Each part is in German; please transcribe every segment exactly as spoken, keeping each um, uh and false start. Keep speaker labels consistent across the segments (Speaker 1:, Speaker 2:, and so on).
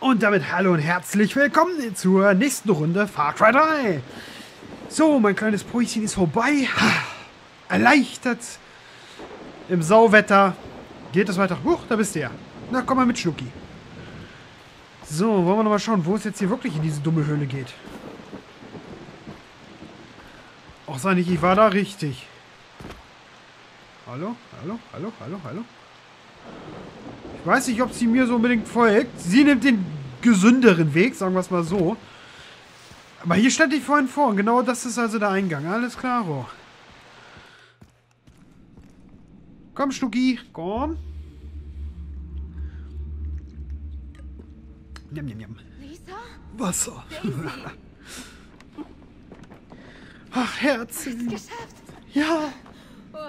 Speaker 1: Und damit hallo und herzlich willkommen zur nächsten Runde Far Cry drei. So, mein kleines Päuschen ist vorbei. Erleichtert. Im Sauwetter. Geht es weiter? Huch, da bist du ja. Na, komm mal mit, Schnucki. So, wollen wir noch mal schauen, wo es jetzt hier wirklich in diese dumme Höhle geht. Ach, sei nicht, ich war da richtig. Hallo, hallo, hallo, hallo, hallo. Ich weiß nicht, ob sie mir so unbedingt folgt. Sie nimmt den gesünderen Weg, sagen wir es mal so. Aber hier stand ich vorhin vor. Und genau das ist also der Eingang. Alles klar. Oh. Komm, Schnucki. Komm. Njam, njam, njam.
Speaker 2: Lisa?
Speaker 1: Wasser. Ach, Herzchen.
Speaker 2: Geschafft.
Speaker 1: Ja.
Speaker 2: Oh.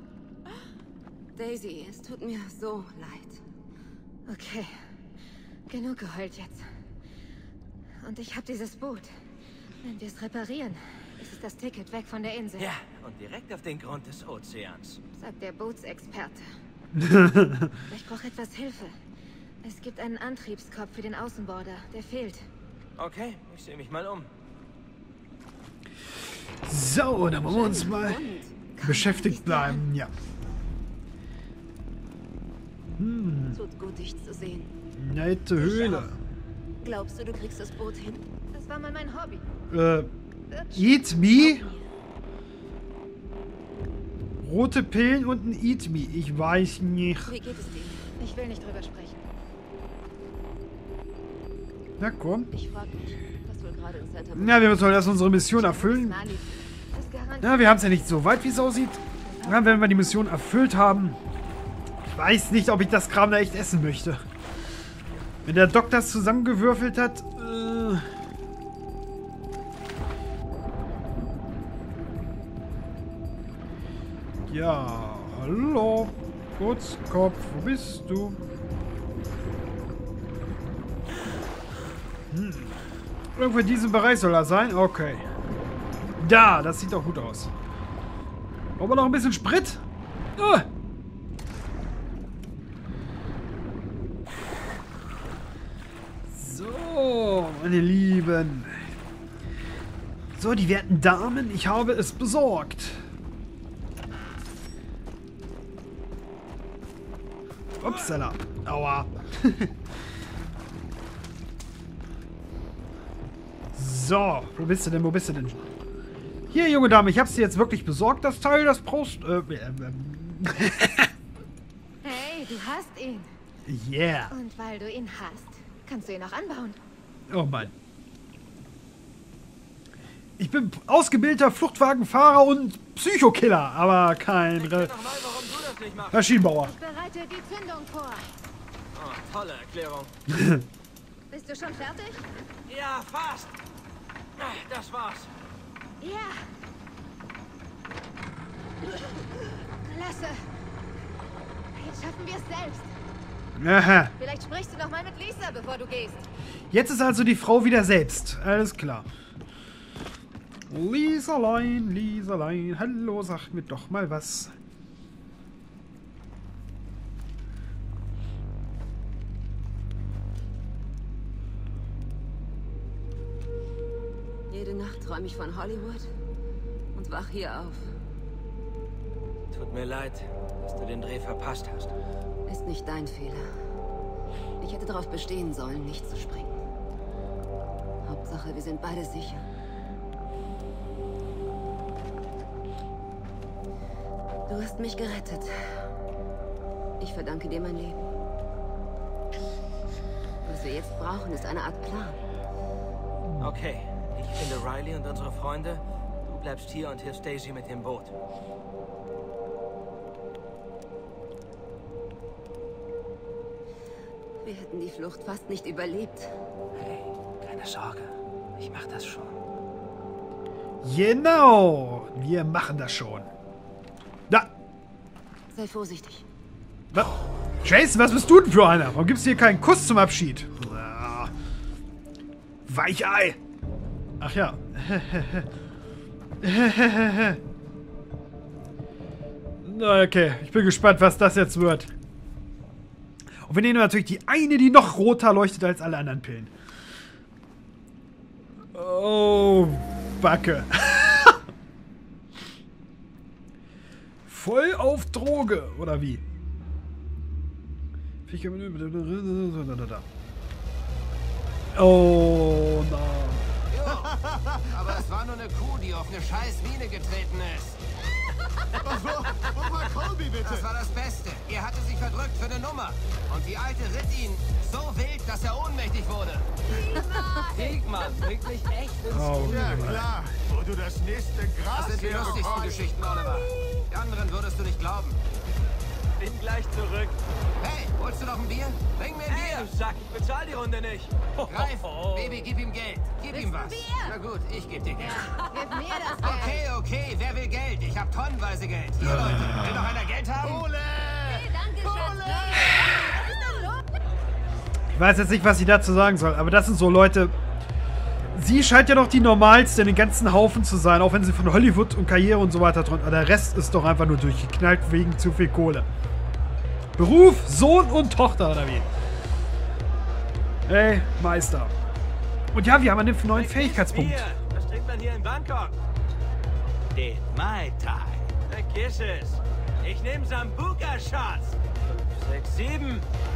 Speaker 2: Daisy, es tut mir so leid. Okay. Genug geheult jetzt. Und ich habe dieses Boot. Wenn wir es reparieren, ist es das Ticket weg von der Insel.
Speaker 3: Ja, und direkt auf den Grund des Ozeans.
Speaker 2: Sagt der Bootsexperte. Ich brauche etwas Hilfe. Es gibt einen Antriebskopf für den Außenborder. Der fehlt.
Speaker 3: Okay, ich sehe mich mal um.
Speaker 1: So, dann wollen wir uns mal beschäftigt bleiben. Ja. Hm.
Speaker 2: Tut gut, dich zu sehen.
Speaker 1: Nette Höhle.
Speaker 2: Glaubst du, du kriegst das Boot hin? Das war mal mein Hobby.
Speaker 1: Äh, Eat Me? Rote Pillen und ein Eat Me. Ich weiß nicht.
Speaker 2: Wie geht es dir? Ich will nicht drüber sprechen.
Speaker 1: Na komm.
Speaker 2: Ich frage mich, was wohl gerade in Santa
Speaker 1: Na, wir müssen erst unsere Mission erfüllen. Na, wir haben es ja nicht so weit, wie es aussieht. Na, wenn wir die Mission erfüllt haben. Ich weiß nicht, ob ich das Kram da echt essen möchte. Wenn der Doc das zusammengewürfelt hat. Äh ja, hallo. Kurzkopf, wo bist du? Hm. Irgendwo in diesem Bereich soll er sein? Okay. Da, das sieht doch gut aus. Brauchen wir noch ein bisschen Sprit? Uh. So, meine Lieben. So, die werten Damen, ich habe es besorgt. Upsala. Aua. So, wo bist du denn? Wo bist du denn? Hier, junge Dame, ich hab's dir jetzt wirklich besorgt, das Teil, das brauchst... Äh, äh, äh.
Speaker 2: Hey, du hast ihn.
Speaker 1: Yeah.
Speaker 2: Und weil du ihn hast, kannst du ihn auch anbauen.
Speaker 1: Oh Mann. Ich bin ausgebildeter Fluchtwagenfahrer und Psychokiller, aber kein Re
Speaker 3: Nochmal, warum du das nicht machst.
Speaker 1: Maschinenbauer.
Speaker 2: Ich bereite die Zündung vor.
Speaker 3: Oh, tolle Erklärung.
Speaker 2: Bist du schon fertig?
Speaker 3: Ja, fast. Das war's.
Speaker 2: Ja. Klasse. Jetzt schaffen wir es selbst.
Speaker 1: Aha.
Speaker 2: Vielleicht sprichst du noch mal mit Lisa, bevor du gehst.
Speaker 1: Jetzt ist also die Frau wieder selbst. Alles klar. Lisalein, Lisalein, hallo, sag mir doch mal was.
Speaker 2: Jede Nacht träume ich von Hollywood und wach hier auf.
Speaker 3: Tut mir leid, dass du den Dreh verpasst hast.
Speaker 2: Ist nicht dein Fehler. Ich hätte darauf bestehen sollen, nicht zu springen. Hauptsache, wir sind beide sicher. Du hast mich gerettet. Ich verdanke dir mein Leben. Was wir jetzt brauchen, ist eine Art Plan.
Speaker 3: Okay, ich finde Riley und unsere Freunde. Du bleibst hier und hilfst Daisy mit dem Boot.
Speaker 2: Wir hätten die Flucht fast nicht überlebt.
Speaker 3: Hey, keine Sorge. Ich mach das schon.
Speaker 1: Genau, wir machen das schon. Da.
Speaker 2: Sei vorsichtig.
Speaker 1: Was? Jason, was bist du denn für einer? Warum gibst du hier keinen Kuss zum Abschied? Ah. Weichei. Ach ja. Okay, ich bin gespannt, was das jetzt wird. Und wir nehmen natürlich die eine, die noch roter leuchtet als alle anderen Pillen. Oh, Backe. Voll auf Droge, oder wie? Oh, no.
Speaker 3: Aber es war nur eine Kuh, die auf eine scheiß Mine getreten ist.
Speaker 4: Was war, wo war Colby, bitte?
Speaker 3: Das war das Beste. Er hatte sich verdrückt für eine Nummer. Und die Alte ritt ihn so wild, dass er ohnmächtig wurde. Kriegmann, bringt mich echt ins
Speaker 1: Oh,
Speaker 4: Ja, klar. Wo du das nächste Gras
Speaker 3: Das sind die lustigsten
Speaker 4: herbekommst.
Speaker 3: Geschichten, Oliver. Die anderen würdest du nicht glauben.
Speaker 5: Bin gleich zurück.
Speaker 3: Hey, holst du noch ein Bier? Bring mir ein
Speaker 5: Hey,
Speaker 3: Bier.
Speaker 5: du Sack, ich bezahl die Runde nicht.
Speaker 3: Greif, Baby, gib ihm Geld. Gib ihm was.
Speaker 2: Bier?
Speaker 3: Na gut, ich geb dir Geld.
Speaker 2: Gib mir das Geld.
Speaker 3: Okay, okay, wer will Geld? Ich hab tonnenweise Geld. Hier, Leute, will noch einer Geld haben?
Speaker 4: Ole!
Speaker 2: Hey, danke, Schatz. Was ist denn los?
Speaker 1: Ich weiß jetzt nicht, was ich dazu sagen soll, aber das sind so Leute. Sie scheint ja noch die normalste in den ganzen Haufen zu sein, auch wenn sie von Hollywood und Karriere und so weiter träumt. Aber der Rest ist doch einfach nur durchgeknallt wegen zu viel Kohle. Beruf, Sohn und Tochter, oder wie? Hey, Meister. Und ja, wir haben einen neuen Fähigkeitspunkt.
Speaker 5: Bier, was trinkt man hier in Bangkok? Den Mai Tai. Vergiss es. Ich nehme Sambuca-Shots. Sechs, sieben.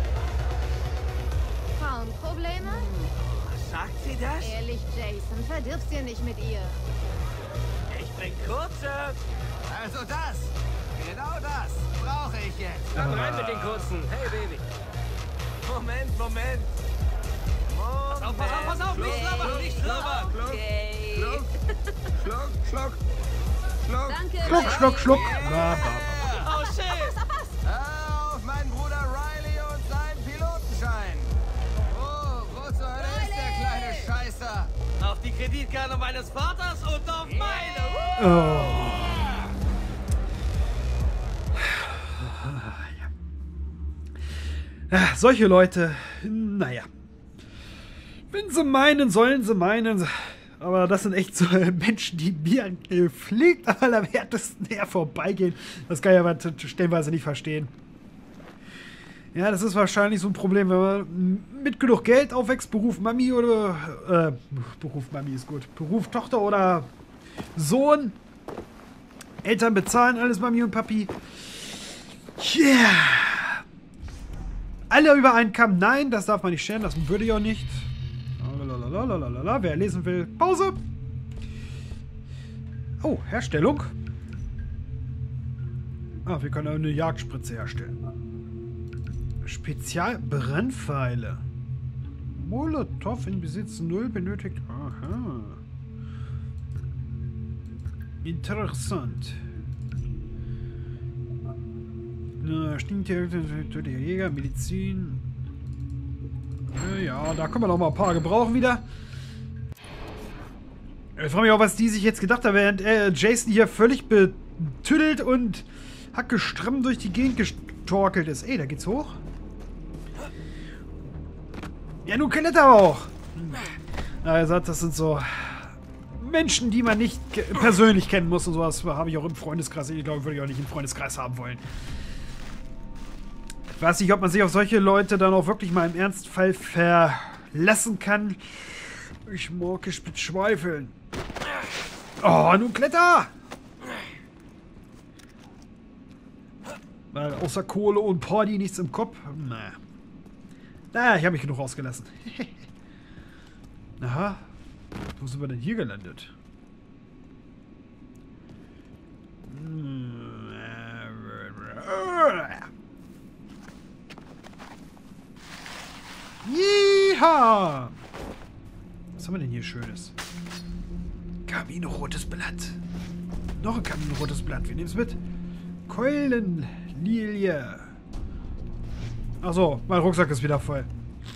Speaker 2: Frauenprobleme?
Speaker 5: Sagt sie das?
Speaker 2: Ehrlich, Jason, verdirb's dir nicht mit ihr.
Speaker 5: Ich bring kurze.
Speaker 3: Also das. Genau das brauche ich jetzt.
Speaker 5: Komm rein mit den kurzen. Hey, Baby. Moment, Moment. Pass auf, pass auf, pass auf. Nicht rüber, nicht rüber.
Speaker 2: Okay.
Speaker 3: Schluck, Schluck, Schluck.
Speaker 2: Danke.
Speaker 1: Schluck, schluck, schluck. Ba, ba,
Speaker 5: Oh, shit.
Speaker 3: Hör auf meinen Bruder Riley und seinen Pilotenschein. Oh, wo zur Hölle ist der kleine Scheißer?
Speaker 5: Auf die Kreditkarte meines Vaters und auf meine.
Speaker 1: ba. Oh. Ja, solche Leute, naja. Wenn sie meinen, sollen sie meinen. Aber das sind echt so Menschen, die mir gepflegt am allerwertesten her vorbeigehen. Das kann ich aber stellenweise nicht verstehen. Ja, das ist wahrscheinlich so ein Problem, wenn man mit genug Geld aufwächst, Beruf Mami oder... Äh, Beruf Mami ist gut. Beruf Tochter oder Sohn. Eltern bezahlen alles, Mami und Papi. Yeah. Alle über einen Kamm, nein, das darf man nicht scheren, das würde ich auch nicht. Lalalala, wer lesen will, Pause. Oh, Herstellung. Ah, wir können eine Jagdspritze herstellen. Spezialbrennpfeile. Molotow in Besitz null benötigt. Aha. Interessant. Stinktier, Jäger, Medizin. Ja, da können wir noch mal ein paar gebrauchen wieder. Ich frage mich auch, was die sich jetzt gedacht haben, während äh, Jason hier völlig betüdelt und hackestramm durch die Gegend gestorkelt ist. Ey, da geht's hoch. Ja, nun kennt er aber auch. Na, er sagt, das sind so Menschen, die man nicht persönlich kennen muss und sowas habe ich auch im Freundeskreis. Ich glaube, würde ich auch nicht im Freundeskreis haben wollen. Ich weiß nicht, ob man sich auf solche Leute dann auch wirklich mal im Ernstfall verlassen kann. Ich mag es bezweifeln. Oh, nun kletter! Weil außer Kohle und Party nichts im Kopf. Na. Na, ich habe mich genug rausgelassen. Aha. Wo sind wir denn hier gelandet? Jeha! Was haben wir denn hier Schönes? Kaminrotes Blatt. Noch ein kaminrotes Blatt. Wir nehmen es mit. Keulenlilie. Achso, mein Rucksack ist wieder voll.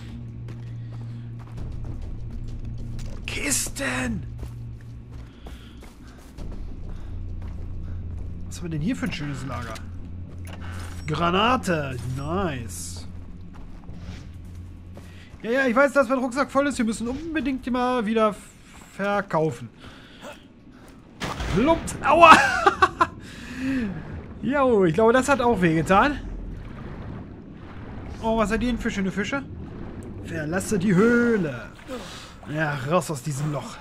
Speaker 1: Kisten! Was haben wir denn hier für ein schönes Lager? Granate. Nice. Ja, ja, ich weiß, dass mein Rucksack voll ist. Wir müssen unbedingt mal wieder verkaufen. Plumps. Aua! Jo, ich glaube, das hat auch wehgetan. Oh, was seid ihr denn für schöne Fische? Verlasse die Höhle. Ja, raus aus diesem Loch.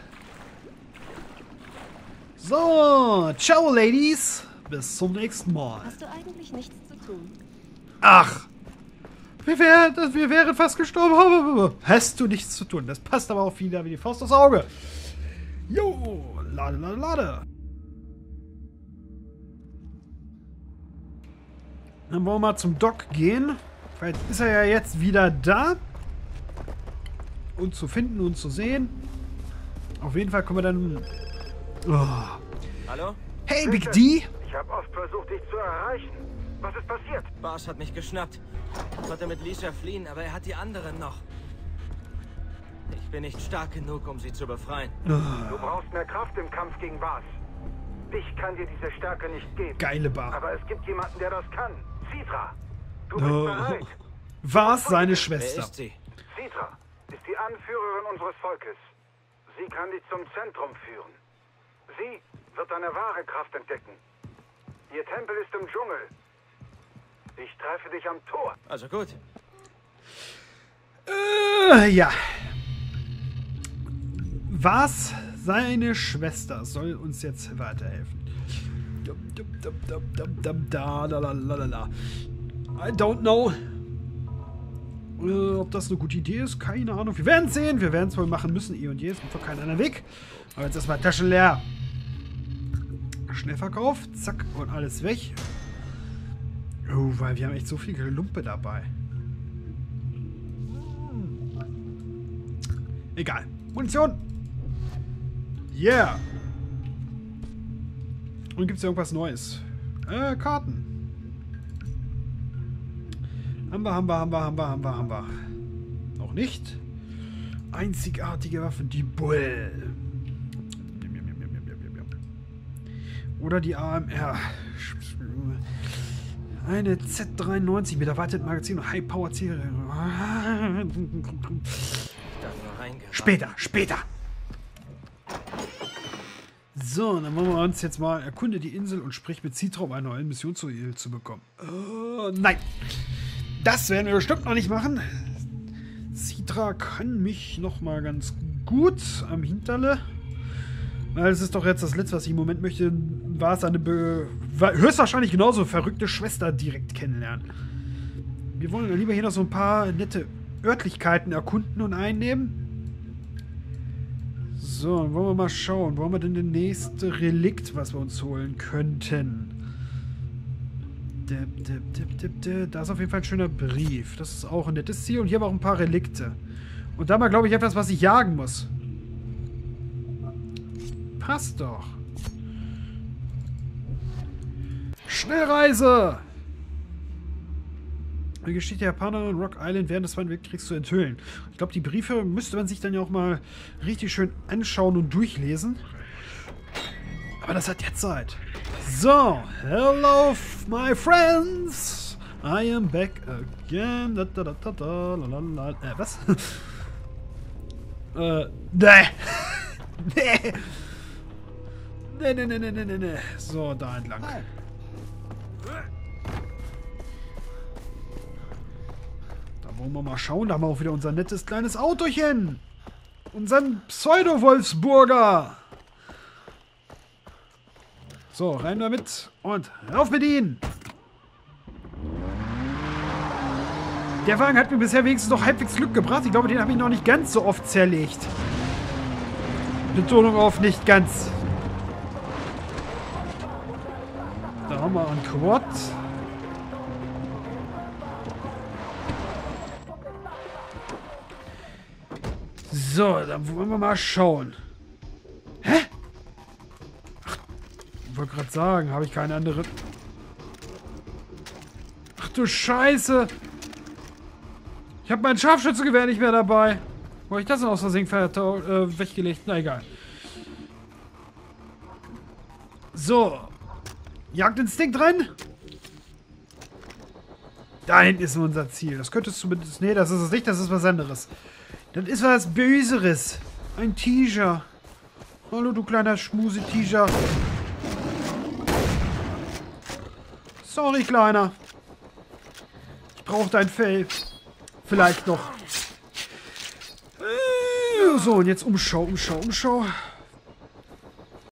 Speaker 1: So, ciao, Ladies. Bis zum nächsten Mal.
Speaker 6: Hast du eigentlich nichts zu tun?
Speaker 1: Ach. Wir, wär, wir wären fast gestorben. Hast du nichts zu tun. Das passt aber auch wieder wie die Faust aufs Auge. Jo, lade, lade, lade. Dann wollen wir mal zum Doc gehen. Vielleicht ist er ja jetzt wieder da. Und zu finden und zu sehen. Auf jeden Fall kommen wir dann... Oh.
Speaker 5: Hallo?
Speaker 1: Hey, Big D!
Speaker 4: Ich habe oft versucht, dich zu erreichen. Was ist passiert?
Speaker 5: Boss hat mich geschnappt. Ich konnte mit Lisa fliehen, aber er hat die anderen noch. Ich bin nicht stark genug, um sie zu befreien.
Speaker 4: Du brauchst mehr Kraft im Kampf gegen Bas. Ich kann dir diese Stärke nicht geben.
Speaker 1: Geile Bar.
Speaker 4: Aber es gibt jemanden, der das kann. Citra. Du bist
Speaker 1: Oh.
Speaker 4: bereit.
Speaker 1: War's seine
Speaker 5: Wer
Speaker 1: Schwester?
Speaker 5: ist sie?
Speaker 4: Citra ist die Anführerin unseres Volkes. Sie kann dich zum Zentrum führen. Sie wird deine wahre Kraft entdecken. Ihr Tempel ist im Dschungel. Ich treffe dich am Tor.
Speaker 5: Also gut.
Speaker 1: Äh, ja. Was? Seine Schwester soll uns jetzt weiterhelfen. Dum, dum, dum, dum, dum, dum, da, la, la, la, la. I don't know. Äh, ob das eine gute Idee ist, keine Ahnung. Wir werden es sehen. Wir werden es wohl machen müssen. Eh und je. Es gibt doch keinen anderen Weg. Aber jetzt erstmal Taschen leer. Schnellverkauf. Zack. Und alles weg. Oh, weil wir haben echt so viel Lumpe dabei. Egal. Munition. Yeah. Und gibt es irgendwas Neues? Äh, Karten. Haben wir, haben wir, haben wir, haben wir, haben wir, haben wir. Noch nicht. Einzigartige Waffen, die Bull. Oder die A M R. Eine Z dreiundneunzig mit erweitertem Magazin und High-Power-Ziel. Später, später. So, dann wollen wir uns jetzt mal erkunde die Insel und sprich mit Citra, um eine neue Mission zu, zu bekommen. Uh, nein. Das werden wir bestimmt noch nicht machen. Citra kann mich noch mal ganz gut am Hinterle. Weil es ist doch jetzt das Letzte, was ich im Moment möchte, war es eine Be war höchstwahrscheinlich genauso verrückte Schwester direkt kennenlernen. Wir wollen lieber hier noch so ein paar nette Örtlichkeiten erkunden und einnehmen. So, dann wollen wir mal schauen. Wo haben wir denn das nächste Relikt, was wir uns holen könnten? Dip, dip, dip, dip, dip. Da ist auf jeden Fall ein schöner Brief. Das ist auch ein nettes Ziel. Und hier haben wir auch ein paar Relikte. Und da mal, glaube ich, etwas, was ich jagen muss. Passt doch. Schnellreise! Die Geschichte der Japaner in Rock Island während des Zweiten Weltkriegs zu enthüllen. Ich glaube, die Briefe müsste man sich dann ja auch mal richtig schön anschauen und durchlesen. Aber das hat jetzt Zeit. So, hello, my friends. I am back again. Da, da, da, da, da, la, la, la. Äh, was? äh, nee. nee. Nee, nee, nee, nee, nee, nee. So, da entlang. Da wollen wir mal schauen. Da haben wir auch wieder unser nettes kleines Autochen. Unseren Pseudo-Wolfsburger. So, rein damit. Und rauf mit ihnen. Der Wagen hat mir bisher wenigstens noch halbwegs Glück gebracht. Ich glaube, den habe ich noch nicht ganz so oft zerlegt. Betonung auf nicht ganz. Da haben wir einen Quad. So, dann wollen wir mal schauen. Hä? Ach, ich wollte gerade sagen, habe ich keine andere... Ach du Scheiße! Ich habe mein Scharfschützengewehr nicht mehr dabei. Wo habe ich das denn aus Versehen äh, weggelegt? Na egal. So. Jagdinstinkt rein. Da hinten ist unser Ziel. Das könntest du zumindest... Nee, das ist es nicht. Das ist was anderes. Das ist was Böseres. Ein Tiger. Hallo, du kleiner Schmuse-Tiger. Sorry, Kleiner. Ich brauche dein Fell. vielleicht noch. So, und jetzt Umschau, Umschau, Umschau.